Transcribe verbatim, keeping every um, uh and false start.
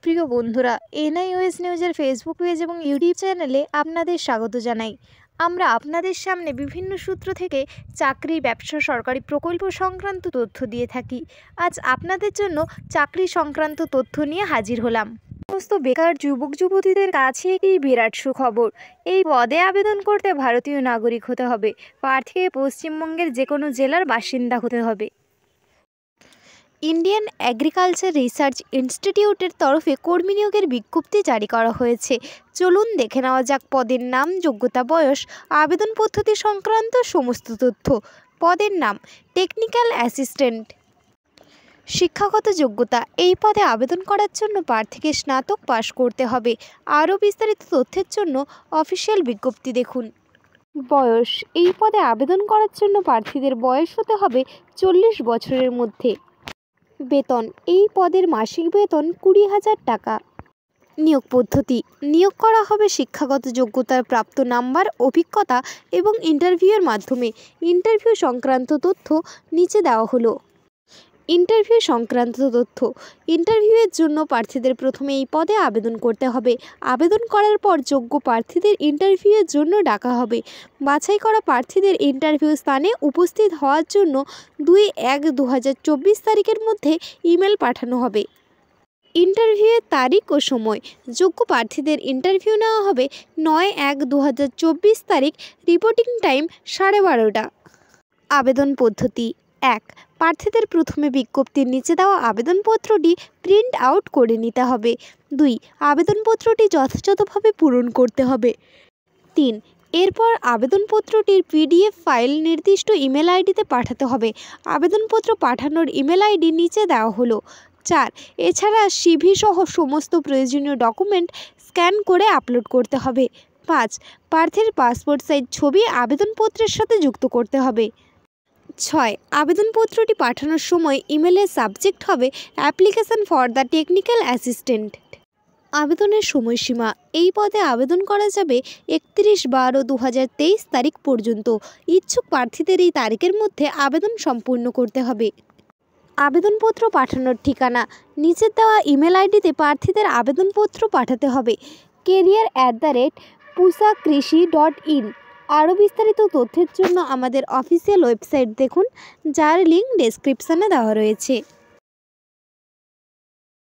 প্রিয় বন্ধুরা, এনআইওএস নিউজের ফেসবুক পেজ এবং ইউটিউব চ্যানেলে আপনাদের স্বাগত জানাই। আমরা আপনাদের সামনে বিভিন্ন সূত্র থেকে চাকরি, ব্যবসা, সরকারি প্রকল্প সংক্রান্ত তথ্য দিয়ে থাকি। আজ আপনাদের জন্য চাকরি সংক্রান্ত তথ্য নিয়ে হাজির হলাম। সমস্ত বেকার যুবক যুবতীদের কাছে একটি বিরাট সুখবর। এই পদে আবেদন করতে ভারতীয় নাগরিক হতে হবে। প্রার্থীকে পশ্চিমবঙ্গের যে কোনো জেলার বাসিন্দা হতে হবে। ইন্ডিয়ান এগ্রিকালচার রিসার্চ ইনস্টিটিউটের তরফে কর্মী নিয়োগের বিজ্ঞপ্তি জারি করা হয়েছে। চলুন দেখে নেওয়া যাক পদের নাম, যোগ্যতা, বয়স, আবেদন পদ্ধতি সংক্রান্ত সমস্ত তথ্য। পদের নাম টেকনিক্যাল অ্যাসিস্ট্যান্ট। শিক্ষাগত যোগ্যতা, এই পদে আবেদন করার জন্য প্রার্থীকে স্নাতক পাশ করতে হবে। আরও বিস্তারিত তথ্যের জন্য অফিসিয়াল বিজ্ঞপ্তি দেখুন। বয়স, এই পদে আবেদন করার জন্য প্রার্থীদের বয়স হতে হবে চল্লিশ বছরের মধ্যে। বেতন, এই পদের মাসিক বেতন কুড়ি হাজার টাকা। নিয়োগ পদ্ধতি, নিয়োগ করা হবে শিক্ষাগত যোগ্যতার প্রাপ্ত নাম্বার, অভিজ্ঞতা এবং ইন্টারভিউয়ের মাধ্যমে। ইন্টারভিউ সংক্রান্ত তথ্য নিচে দেওয়া হলো। ইন্টারভিউ সংক্রান্ত তথ্য, ইন্টারভিউয়ের জন্য প্রার্থীদের প্রথমে এই পদে আবেদন করতে হবে। আবেদন করার পর যোগ্য প্রার্থীদের ইন্টারভিউয়ের জন্য ডাকা হবে। বাছাই করা প্রার্থীদের ইন্টারভিউ স্থানে উপস্থিত হওয়ার জন্য দুই এক দু হাজার চব্বিশ তারিখের মধ্যে ইমেল পাঠানো হবে। ইন্টারভিউয়ের তারিখ ও সময়, যোগ্য প্রার্থীদের ইন্টারভিউ নেওয়া হবে নয় এক দু হাজার চব্বিশ তারিখ, রিপোর্টিং টাইম সাড়ে বারোটা। আবেদন পদ্ধতি, এক, প্রার্থীদের প্রথমে বিজ্ঞপ্তির নিচে দেওয়া আবেদনপত্রটি প্রিন্ট আউট করে নিতে হবে। দুই, আবেদনপত্রটি যথাযথভাবে পূরণ করতে হবে। তিন, এরপর আবেদনপত্রটির পিডিএফ ফাইল নির্দিষ্ট ইমেল আইডিতে পাঠাতে হবে। আবেদনপত্র পাঠানোর ইমেল আইডি নিচে দেওয়া হলো। চার, এছাড়া সিভি সহ সমস্ত প্রয়োজনীয় ডকুমেন্ট স্ক্যান করে আপলোড করতে হবে। পাঁচ, প্রার্থীর পাসপোর্ট সাইজ ছবি আবেদনপত্রের সাথে যুক্ত করতে হবে। ছয়, আবেদনপত্রটি পাঠানোর সময় ইমেলের সাবজেক্ট হবে application for the technical assistant. আবেদনের সময়সীমা, এই পদে আবেদন করা যাবে একত্রিশ বারো দু হাজার তেইশ তারিখ পর্যন্ত। ইচ্ছুক প্রার্থীদের এই তারিখের মধ্যে আবেদন সম্পূর্ণ করতে হবে। আবেদনপত্র পাঠানোর ঠিকানা, নিচের দেওয়া ইমেল আইডিতে প্রার্থীদের আবেদনপত্র পাঠাতে হবে। Career at the rate Pusa Krishi dot in. আরও বিস্তারিত তথ্যের জন্য আমাদের অফিসিয়াল ওয়েবসাইট দেখুন, যার লিঙ্ক ডেসক্রিপশানে দেওয়া রয়েছে।